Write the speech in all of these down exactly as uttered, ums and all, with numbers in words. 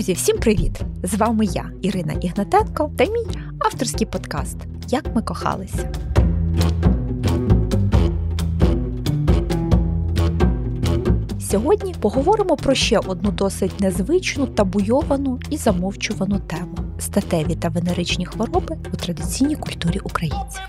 Друзі, всім привіт! З вами я, Ірина Ігнатенко, та мій авторський подкаст «Як ми кохалися». Сьогодні поговоримо про ще одну досить незвичну, табуйовану і замовчувану тему – статеві та венеричні хвороби у традиційній культурі українців.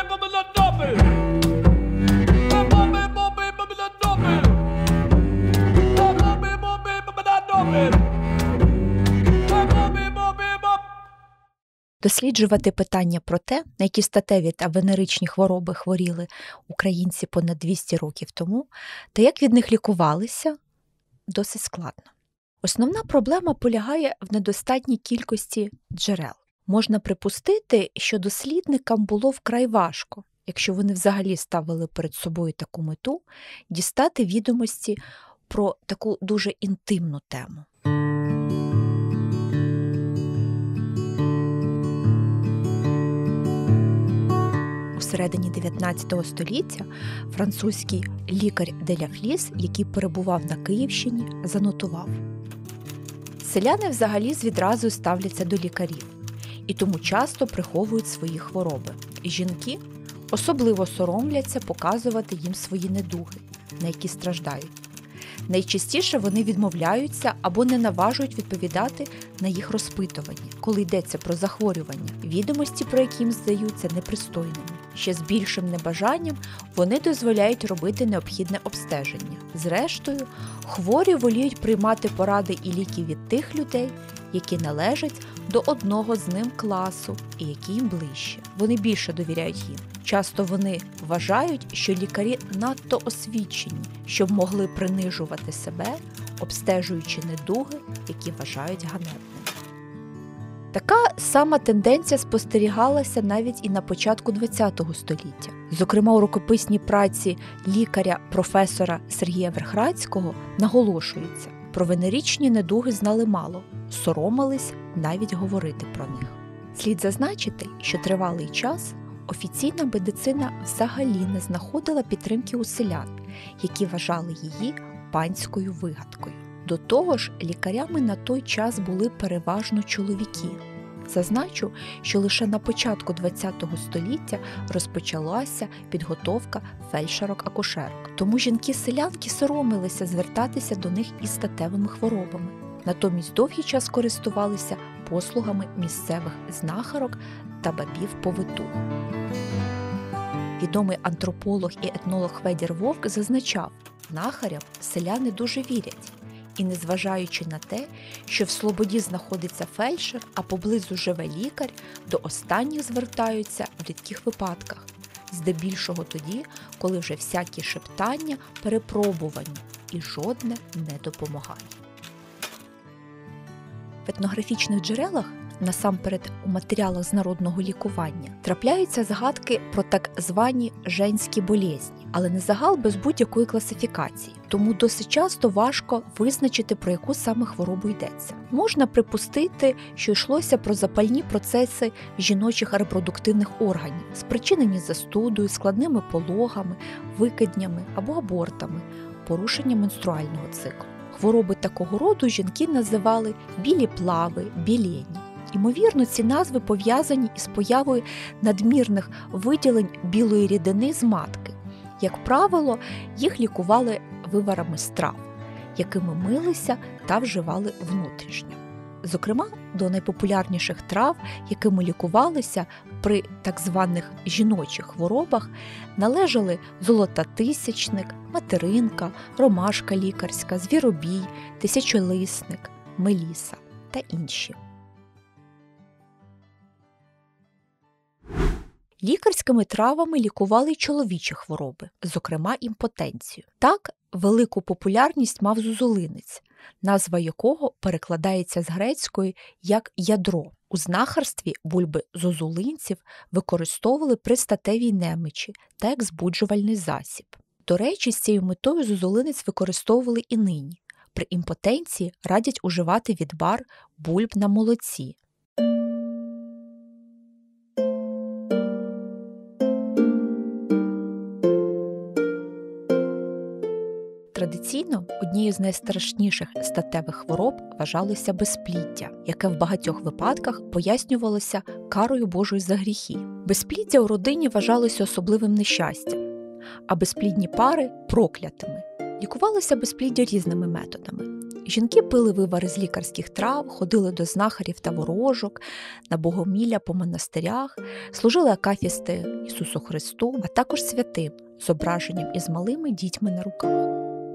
Досліджувати питання про те, на які статеві та венеричні хвороби хворіли українці понад двісті років тому, та як від них лікувалися, досить складно. Основна проблема полягає в недостатній кількості джерел. Можна припустити, що дослідникам було вкрай важко, якщо вони взагалі ставили перед собою таку мету, дістати відомості про таку дуже інтимну тему. У середині дев'ятнадцятого століття французький лікар Деляфліс, який перебував на Київщині, занотував: селяни взагалі з відразу ставляться до лікарів і тому часто приховують свої хвороби. Жінки особливо соромляться показувати їм свої недуги, на які страждають. Найчастіше вони відмовляються або не наважують відповідати на їх розпитування, коли йдеться про захворювання, відомості про які їм здаються непристойними. Ще з більшим небажанням вони дозволяють робити необхідне обстеження. Зрештою, хворі воліють приймати поради і ліки від тих людей, які належать до одного з ним класу і які їм ближче. Вони більше довіряють їм. Часто вони вважають, що лікарі надто освічені, щоб могли принижувати себе, обстежуючи недуги, які вважають ганебними. Така сама тенденція спостерігалася навіть і на початку ХХ століття. Зокрема, у рукописній праці лікаря-професора Сергія Верхрадського наголошується: про венеричні недуги знали мало, соромились навіть говорити про них. Слід зазначити, що тривалий час офіційна медицина взагалі не знаходила підтримки у селян, які вважали її панською вигадкою. До того ж, лікарями на той час були переважно чоловіки. Зазначу, що лише на початку ХХ століття розпочалася підготовка фельдшерок-акушерок. Тому жінки-селянки соромилися звертатися до них із статевими хворобами. Натомість довгий час користувалися послугами місцевих знахарок та бабів-повитух. Відомий антрополог і етнолог Федір Вовк зазначав: знахарям селяни дуже вірять. І незважаючи на те, що в слободі знаходиться фельдшер, а поблизу живе лікар, до останніх звертаються в рідких випадках, здебільшого тоді, коли вже всякі шептання перепробувані і жодне не допомагає. В етнографічних джерелах, насамперед у матеріалах з народного лікування, трапляються згадки про так звані «женські болезні», але не загал без будь-якої класифікації, тому досить часто важко визначити, про яку саме хворобу йдеться. Можна припустити, що йшлося про запальні процеси жіночих репродуктивних органів, спричинені застудою, складними пологами, викиднями або абортами, порушенням менструального циклу. Хвороби такого роду жінки називали білі плави, білені. Ймовірно, ці назви пов'язані із появою надмірних виділень білої рідини з матки. Як правило, їх лікували виварами з трав, якими милися та вживали внутрішньо. Зокрема, до найпопулярніших трав, якими лікувалися при так званих жіночих хворобах, належали золототисячник, материнка, ромашка лікарська, звіробій, тисячолисник, меліса та інші. Лікарськими травами лікували й чоловічі хвороби, зокрема імпотенцію. Так, велику популярність мав зозулинець, назва якого перекладається з грецької як «ядро». У знахарстві бульби зозулинців використовували при статевій немичі та як збуджувальний засіб. До речі, з цією метою зозулинець використовували і нині. При імпотенції радять уживати відвар бульб на молоці. Традиційно однією з найстрашніших статевих хвороб вважалося безпліддя, яке в багатьох випадках пояснювалося карою Божою за гріхи. Безпліддя у родині вважалося особливим нещастям, а безплідні пари – проклятими. Лікувалося безпліддя різними методами. Жінки пили вивари з лікарських трав, ходили до знахарів та ворожок, на богомілля по монастирях, служили акафісти Ісусу Христу, а також святим, з зображенням із малими дітьми на руках.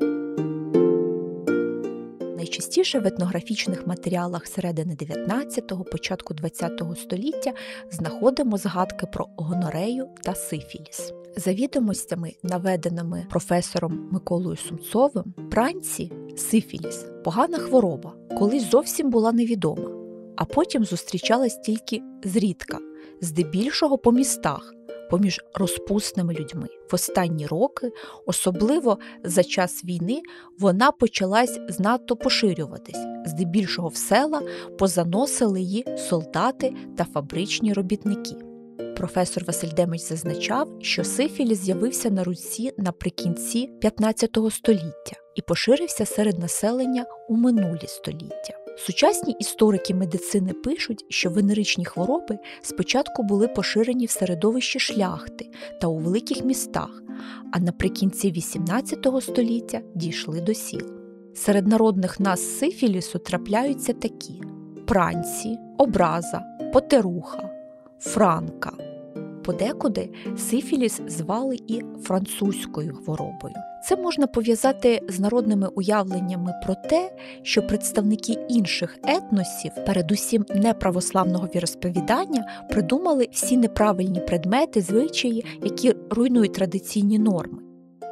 Найчастіше в етнографічних матеріалах середини дев'ятнадцятого, початку ХХ століття знаходимо згадки про гонорею та сифіліс. За відомостями, наведеними професором Миколою Сумцовим, пранці сифіліс – погана хвороба, колись зовсім була невідома, а потім зустрічалась тільки зрідка, здебільшого по містах, поміж розпусними людьми. В останні роки, особливо за час війни, вона почалась знатно поширюватись. Здебільшого в села позаносили її солдати та фабричні робітники. Професор Василь Демич зазначав, що сифіліс з'явився на Русі наприкінці п'ятнадцятого століття і поширився серед населення у минулі століття. Сучасні історики медицини пишуть, що венеричні хвороби спочатку були поширені в середовищі шляхти та у великих містах, а наприкінці вісімнадцятого століття дійшли до сіл. Серед народних назв сифілісу трапляються такі: пранці, образа, потеруха, франка. Подекуди сифіліс звали і французькою хворобою. Це можна пов'язати з народними уявленнями про те, що представники інших етносів, передусім неправославного віросповідання, придумали всі неправильні предмети, звичаї, які руйнують традиційні норми.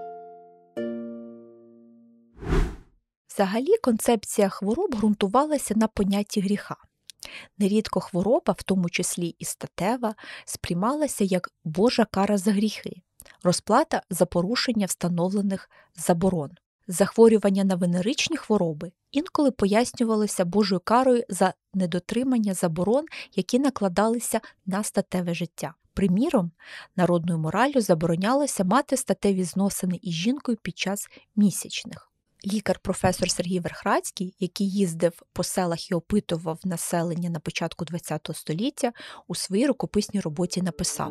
Взагалі, концепція хвороб ґрунтувалася на понятті гріха. Нерідко хвороба, в тому числі і статева, сприймалася як Божа кара за гріхи, розплата за порушення встановлених заборон. Захворювання на венеричні хвороби інколи пояснювалося Божою карою за недотримання заборон, які накладалися на статеве життя. Приміром, народною мораллю заборонялося мати статеві зносини із жінкою під час місячних. Лікар-професор Сергій Верхрадський, який їздив по селах і опитував населення на початку ХХ століття, у своїй рукописній роботі написав: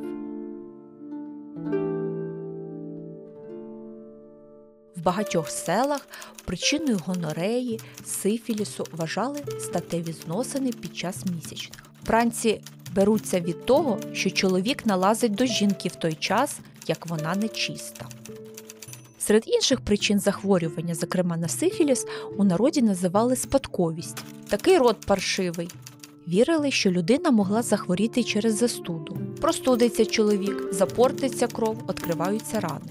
в багатьох селах причиною гонореї, сифілісу вважали статеві зносини під час місячних. Пранці беруться від того, що чоловік налазить до жінки в той час, як вона нечиста. Серед інших причин захворювання, зокрема на сифіліс, у народі називали спадковість. Такий род паршивий. Вірили, що людина могла захворіти через застуду. Простудиться чоловік, запортиться кров, відкриваються рани.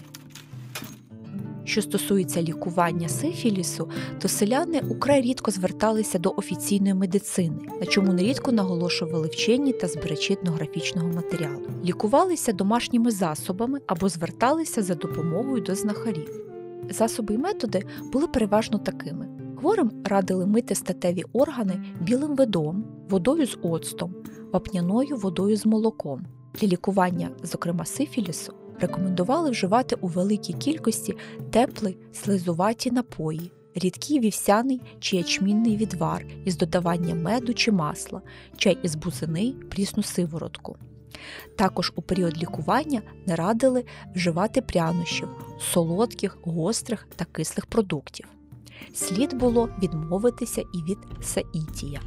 Що стосується лікування сифілісу, то селяни украй рідко зверталися до офіційної медицини, на чому нерідко наголошували вчені та збирачі етнографічного матеріалу. Лікувалися домашніми засобами або зверталися за допомогою до знахарів. Засоби і методи були переважно такими. Хворим радили мити статеві органи білим видом, водою з оцтом, вапняною водою з молоком. Для лікування, зокрема сифілісу, рекомендували вживати у великій кількості теплі слизуваті напої, рідкий вівсяний чи ячмінний відвар із додаванням меду чи масла, чай із бузини, прісну сиворотку. Також у період лікування не радили вживати прянощів, солодких, гострих та кислих продуктів. Слід було відмовитися і від саїтія.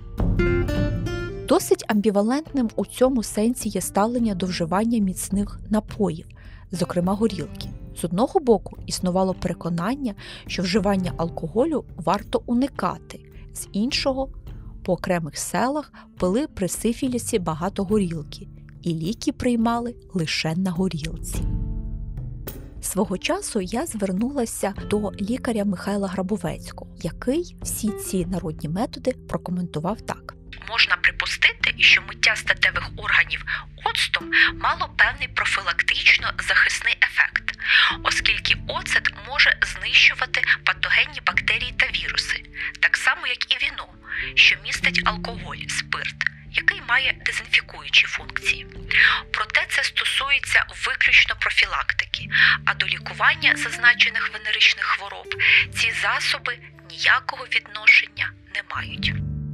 Досить амбівалентним у цьому сенсі є ставлення до вживання міцних напоїв, зокрема горілки. З одного боку, існувало переконання, що вживання алкоголю варто уникати, з іншого, по окремих селах пили при сифілісі багато горілки, і ліки приймали лише на горілці. Свого часу я звернулася до лікаря Михайла Грабовецького, який всі ці народні методи прокоментував так. Можна припустити, що миття статевих органів оцтом мало певний профілактично-захисний ефект, оскільки оцет може знищувати патогенні бактерії та віруси, так само як і віно, що містить алкоголь, спирт, який має дезінфікуючі функції. Проте це стосується виключно профілактики. профілактики, а до лікування зазначених венеричних хвороб ці засоби ніякого відношення не мають.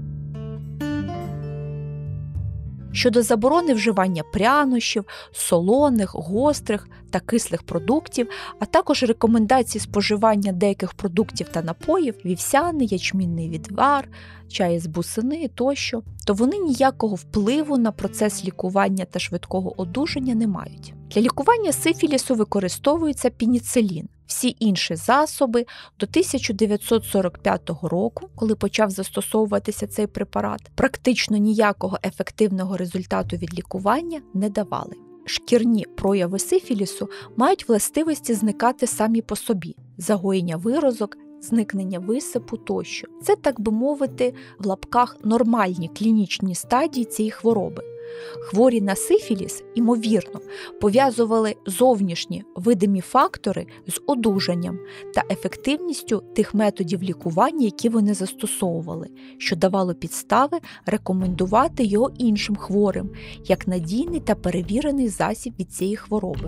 Щодо заборони вживання прянощів, солоних, гострих та кислих продуктів, а також рекомендацій споживання деяких продуктів та напоїв, вівсяний, ячмінний відвар, чай з бусини тощо, то вони ніякого впливу на процес лікування та швидкого одужання не мають. Для лікування сифілісу використовується пеніцилін. Всі інші засоби до тисяча дев'ятсот сорок п'ятого року, коли почав застосовуватися цей препарат, практично ніякого ефективного результату від лікування не давали. Шкірні прояви сифілісу мають властивості зникати самі по собі – загоєння виразок, зникнення висипу тощо. Це, так би мовити, в лапках нормальні клінічні стадії цієї хвороби. Хворі на сифіліс, ймовірно, пов'язували зовнішні видимі фактори з одужанням та ефективністю тих методів лікування, які вони застосовували, що давало підстави рекомендувати його іншим хворим, як надійний та перевірений засіб від цієї хвороби.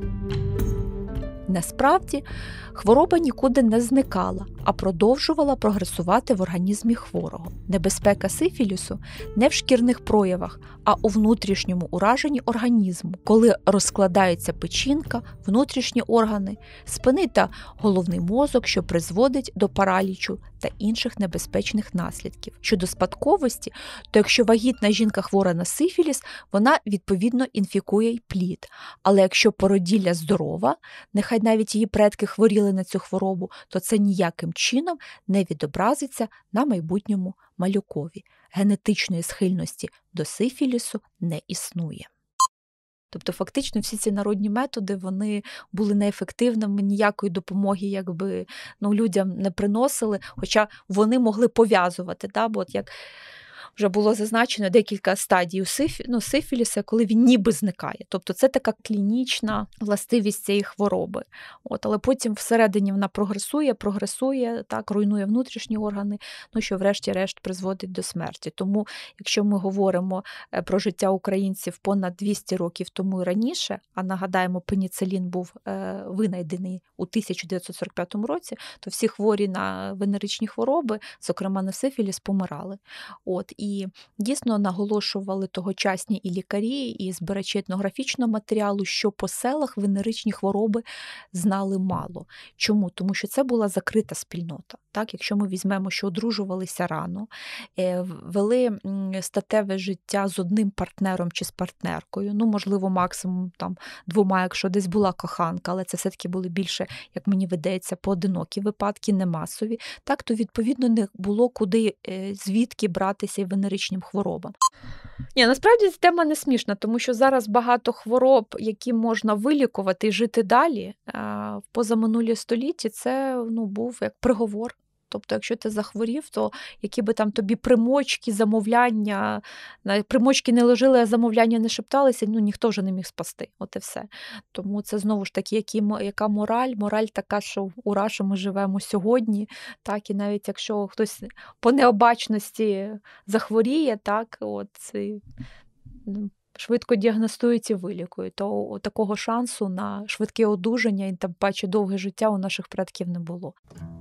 Насправді, хвороба нікуди не зникала, а продовжувала прогресувати в організмі хворого. Небезпека сифілісу не в шкірних проявах, а у внутрішньому ураженні організму, коли розкладаються печінка, внутрішні органи, спини та головний мозок, що призводить до паралічу та інших небезпечних наслідків. Щодо спадковості, то якщо вагітна жінка хвора на сифіліс, вона, відповідно, інфікує й плід. Але якщо породілля здорова, нехай навіть її предки хворіли на цю хворобу, то це ніяким чином не відобразиться на майбутньому малюкові. Генетичної схильності до сифілісу не існує. Тобто фактично всі ці народні методи, вони були неефективними, ніякої допомоги якби, ну, людям не приносили, хоча вони могли пов'язувати, да? Бо от як вже було зазначено декілька стадій сифі, ну, сифіліса, коли він ніби зникає. Тобто це така клінічна властивість цієї хвороби. От, але потім всередині вона прогресує, прогресує, так, руйнує внутрішні органи, ну, що врешті-решт призводить до смерті. Тому, якщо ми говоримо про життя українців понад двісті років тому і раніше, а нагадаємо, пеніцилін був е, винайдений у тисяча дев'ятсот сорок п'ятому році, то всі хворі на венеричні хвороби, зокрема на сифіліс, помирали. От, і дійсно наголошували тогочасні і лікарі, і збирачі етнографічного матеріалу, що по селах венеричні хвороби знали мало. Чому? Тому що це була закрита спільнота. Так? Якщо ми візьмемо, що одружувалися рано, вели статеве життя з одним партнером чи з партнеркою, ну, можливо, максимум там двома, якщо десь була коханка, але це все-таки були більше, як мені видається, поодинокі випадки, не масові, так, то, відповідно, не було куди, звідки братися і венеричним хворобам. Ні, насправді ця тема не смішна, тому що зараз багато хвороб, які можна вилікувати і жити далі, в позаминулі столітті, це, ну, був як приговор. Тобто, якщо ти захворів, то які би там тобі примочки, замовляння, примочки не ложили, а замовляння не шепталися, ну, ніхто вже не міг спасти. От і все. Тому це, знову ж таки, які, яка мораль? Мораль така, що ура, що ми живемо сьогодні, так, і навіть якщо хтось по необачності захворіє, так, от, і, швидко діагностують і вилікують, то такого шансу на швидке одужання і тим паче довге життя у наших предків не було.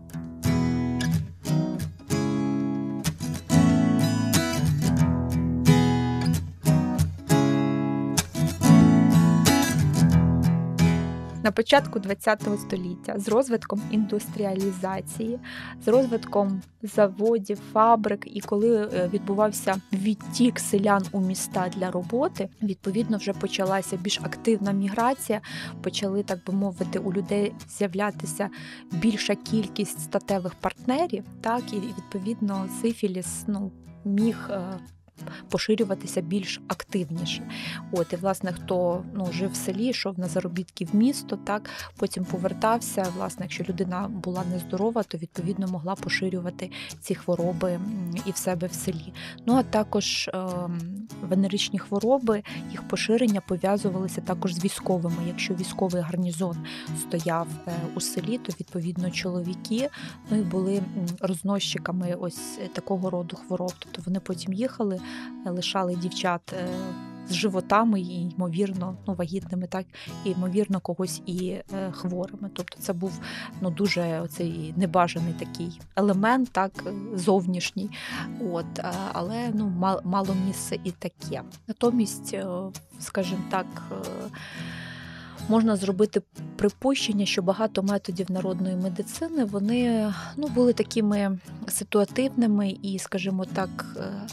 На початку ХХ століття з розвитком індустріалізації, з розвитком заводів, фабрик, і коли відбувався відтік селян у міста для роботи, відповідно вже почалася більш активна міграція, почали, так би мовити, у людей з'являтися більша кількість статевих партнерів, так, і відповідно сифіліс, ну, міг поширюватися більш активніше. От, і, власне, хто, ну, жив в селі, йшов на заробітки в місто, так, потім повертався, власне, якщо людина була нездорова, то, відповідно, могла поширювати ці хвороби і в себе в селі. Ну, а також е, венеричні хвороби, їх поширення пов'язувалися також з військовими. Якщо військовий гарнізон стояв е, у селі, то, відповідно, чоловіки, ну, і були розносчиками ось такого роду хвороб. Тобто вони потім їхали, лишали дівчат з животами і, ймовірно, ну, вагітними, так, і, ймовірно, когось і е, хворими. Тобто це був ну, дуже оцей небажаний такий елемент, так, зовнішній. От, е, але ну, мало, мало місце і таке. Натомість, е, скажімо так, е, можна зробити припущення, що багато методів народної медицини, вони ну, були такими ситуативними і, скажімо так,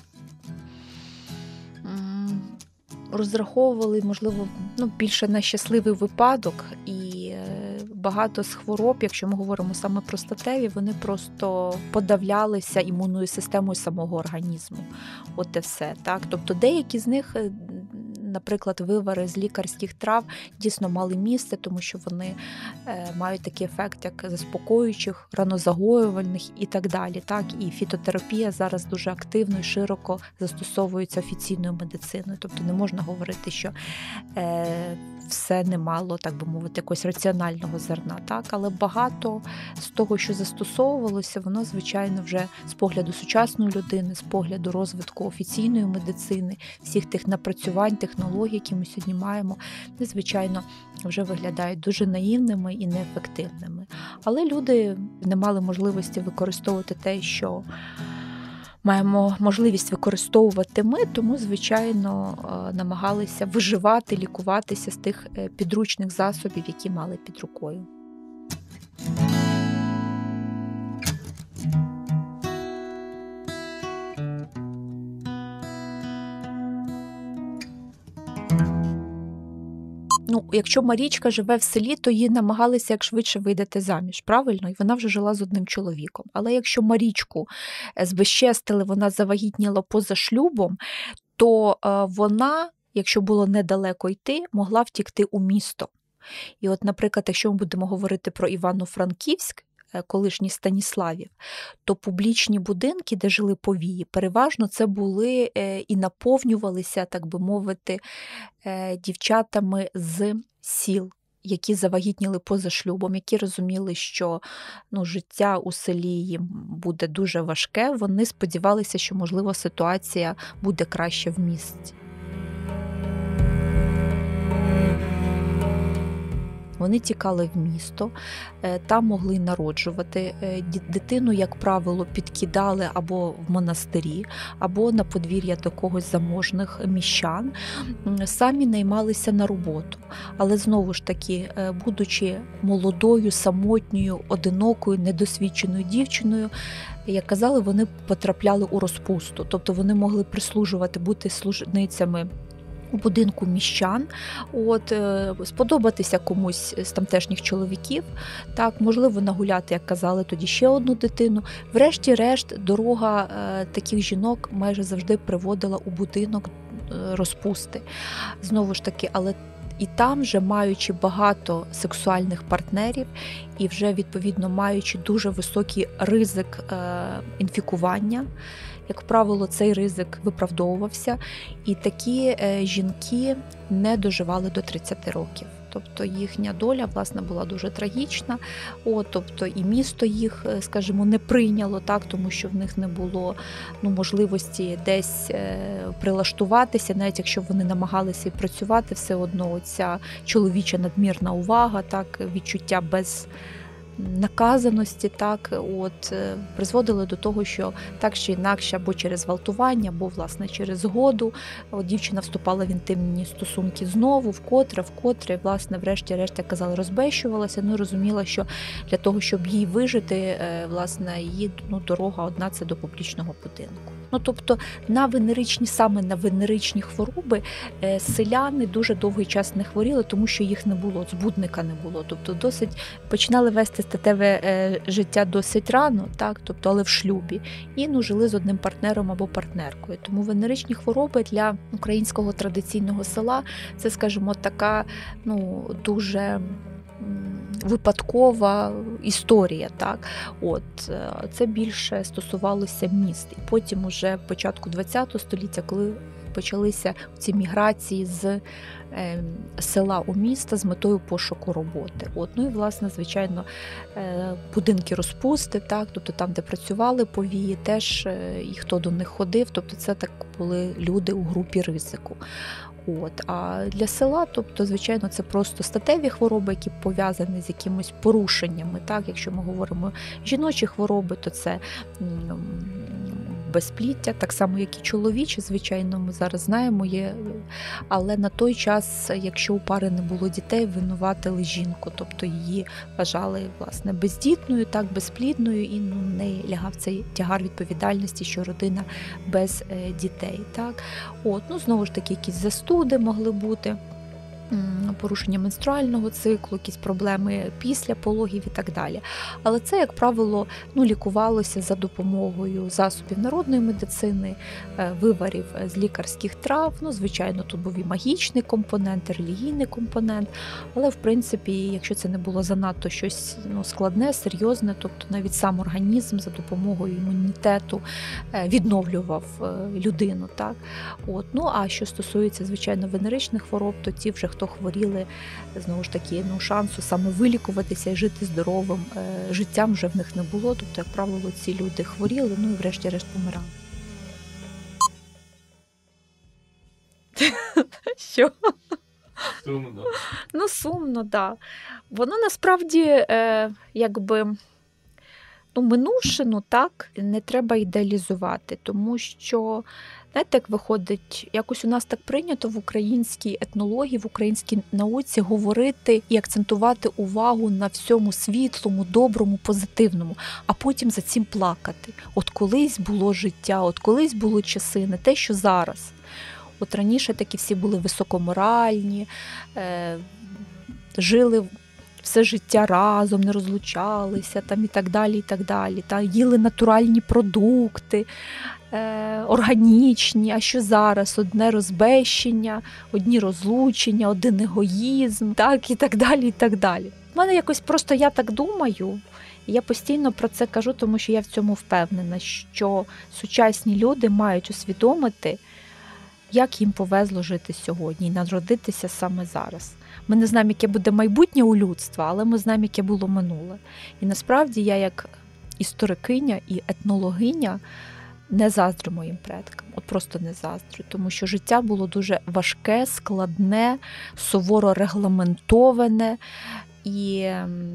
розраховували, можливо, ну, більше на щасливий випадок, і багато з хвороб, якщо ми говоримо саме про статеві, вони просто подавлялися імунною системою самого організму. От і все. Так? Тобто деякі з них, наприклад, вивари з лікарських трав дійсно мали місце, тому що вони е, мають такий ефект, як заспокоюючих, ранозагоювальних і так далі. Так? І фітотерапія зараз дуже активно і широко застосовується офіційною медициною. Тобто не можна говорити, що е, все не мало, так би мовити, якогось раціонального зерна. Так? Але багато з того, що застосовувалося, воно, звичайно, вже з погляду сучасної людини, з погляду розвитку офіційної медицини, всіх тих напрацювань, технологій, які ми сьогодні маємо, звичайно, вже виглядають дуже наївними і неефективними. Але люди не мали можливості використовувати те, що маємо можливість використовувати ми, тому, звичайно, намагалися виживати, лікуватися з тих підручних засобів, які мали під рукою. Ну, якщо Марічка живе в селі, то її намагалися як швидше видати заміж, правильно? І вона вже жила з одним чоловіком. Але якщо Марічку збезчестили, вона завагітніла поза шлюбом, то вона, якщо було недалеко йти, могла втікти у місто. І от, наприклад, якщо ми будемо говорити про Івано-Франківськ, колишній Станіславів, то публічні будинки, де жили повії, переважно це були і наповнювалися, так би мовити, дівчатами з сіл, які завагітніли поза шлюбом, які розуміли, що ну, життя у селі їм буде дуже важке, вони сподівалися, що, можливо, ситуація буде краще в місті. Вони тікали в місто, там могли народжувати. Дитину, як правило, підкидали або в монастирі, або на подвір'я до когось заможних міщан. Самі наймалися на роботу. Але, знову ж таки, будучи молодою, самотньою, одинокою, недосвідченою дівчиною, як казали, вони потрапляли у розпусту. Тобто вони могли прислужувати, бути служницями у будинку міщан, от, сподобатися комусь з тамтешніх чоловіків, так, можливо, нагуляти, як казали тоді, ще одну дитину. Врешті-решт, дорога е, таких жінок майже завжди приводила у будинок е, розпусти. Знову ж таки, але і там, вже маючи багато сексуальних партнерів і вже, відповідно, маючи дуже високий ризик е, інфікування, як правило, цей ризик виправдовувався, і такі е, жінки не доживали до тридцяти років. Тобто їхня доля, власне, була дуже трагічна. О, тобто і місто їх, скажімо, не прийняло, так, тому що в них не було ну, можливості десь е, прилаштуватися, навіть якщо вони намагалися працювати, все одно ця чоловіча надмірна увага, так, відчуття без наказаності, так, от, призводили до того, що так чи інакше, або через гвалтування, або, власне, через згоду, от, дівчина вступала в інтимні стосунки знову, вкотре, вкотре, власне, врешті-решт, як казали, розбещувалася, ну, розуміла, що для того, щоб їй вижити, власне, її ну, дорога одна – це до публічного будинку. Ну, тобто, на венеричні, саме на венеричні хвороби селяни дуже довгий час не хворіли, тому що їх не було, збудника не було. Тобто, досить починали вести статеве життя досить рано, так, тобто, але в шлюбі, і ну, жили з одним партнером або партнеркою. Тому венеричні хвороби для українського традиційного села – це, скажімо, така ну, дуже випадкова історія, так. От це більше стосувалося міст. І потім, уже початку ХХ століття, коли почалися ці міграції з е, села у місто з метою пошуку роботи. От, ну і, власне, звичайно, е, будинки розпусти, так, тобто там, де працювали повії, теж е, і хто до них ходив, тобто це так були люди у групі ризику. От, а для села, тобто, звичайно, це просто статеві хвороби, які пов'язані з якимись порушеннями. Так? Якщо ми говоримо жіночі хвороби, то це безпліддя, так само, як і чоловічі, звичайно, ми зараз знаємо, є. Але на той час, якщо у пари не було дітей, винуватили жінку, тобто її вважали, власне, бездітною, так, безплідною, і ну, в неї лягав цей тягар відповідальності, що родина без е, дітей. Так? От, ну, знову ж таки, якісь застуди могли бути, порушення менструального циклу, якісь проблеми після пологів і так далі. Але це, як правило, ну, лікувалося за допомогою засобів народної медицини, виварів з лікарських трав. Ну, звичайно, тут був і магічний компонент, і релігійний компонент. Але, в принципі, якщо це не було занадто щось ну, складне, серйозне, тобто навіть сам організм за допомогою імунітету відновлював людину. Так? От. Ну, а що стосується, звичайно, венеричних хвороб, то ті вже, хто хворіли, знову ж таки, ну, шансу саме вилікуватися і жити здоровим е, життям вже в них не було. Тобто, як правило, ці люди хворіли, ну і врешті-решт помирали. Що? Сумно. Ну, сумно, так. Да. Воно насправді, е, якби, ну, минувшину, так, не треба ідеалізувати, тому що, знаєте, як виходить, якось у нас так прийнято в українській етнології, в українській науці говорити і акцентувати увагу на всьому світлому, доброму, позитивному, а потім за цим плакати. От колись було життя, от колись були часи, не те, що зараз. От раніше такі всі були високоморальні, е, жили все життя разом, не розлучалися там, і так далі, і так далі. Та, їли натуральні продукти, е, органічні, а що зараз? Одне розбещення, одні розлучення, один егоїзм, так, і так далі, і так далі. У мене якось просто я так думаю, і я постійно про це кажу, тому що я в цьому впевнена, що сучасні люди мають усвідомити, як їм повезло жити сьогодні і народитися саме зараз. Ми не знаємо, яке буде майбутнє у людства, але ми знаємо, яке було минуле. І насправді я як історикиня і етнологиня не заздрю моїм предкам. От просто не заздрю, тому що життя було дуже важке, складне, суворо регламентоване і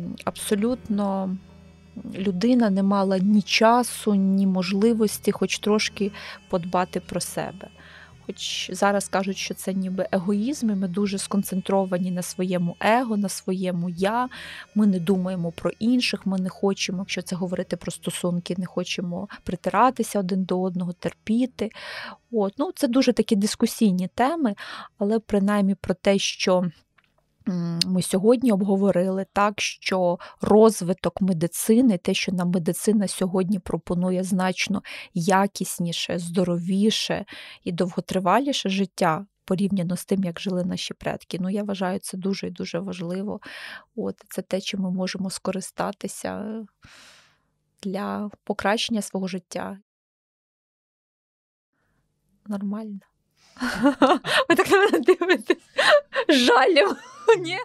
абсолютно людина не мала ні часу, ні можливості хоч трошки подбати про себе. Хоч зараз кажуть, що це ніби егоїзм, і ми дуже сконцентровані на своєму его, на своєму я, ми не думаємо про інших, ми не хочемо, якщо це говорити про стосунки, не хочемо притиратися один до одного, терпіти. От. Ну, це дуже такі дискусійні теми, але принаймні про те, що ми сьогодні обговорили, так, що розвиток медицини, те, що нам медицина сьогодні пропонує значно якісніше, здоровіше і довготриваліше життя порівняно з тим, як жили наші предки. Ну, я вважаю, це дуже і дуже важливо. От, це те, чим ми можемо скористатися для покращення свого життя. Нормально. Ви так на мене дивитесь. Жалем. Ні?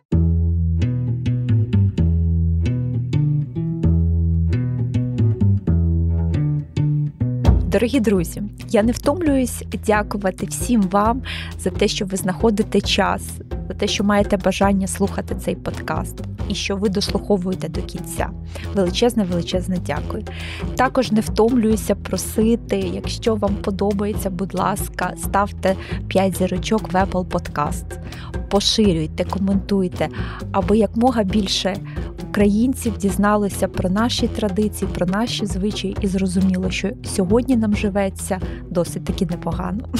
Дорогі друзі, я не втомлююсь дякувати всім вам за те, що ви знаходите час, за те, що маєте бажання слухати цей подкаст і що ви дослуховуєте до кінця. Величезне-величезне дякую. Також не втомлююся просити, якщо вам подобається, будь ласка, ставте п'ять зірочок в Apple Podcast. Поширюйте, коментуйте, аби якмога більше українців дізналося про наші традиції, про наші звичаї і зрозуміло, що сьогодні нам живеться досить таки непогано.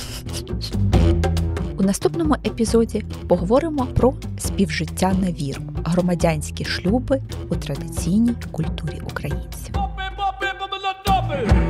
У наступному епізоді поговоримо про співжиття на віру, громадянські шлюби у традиційній культурі українців.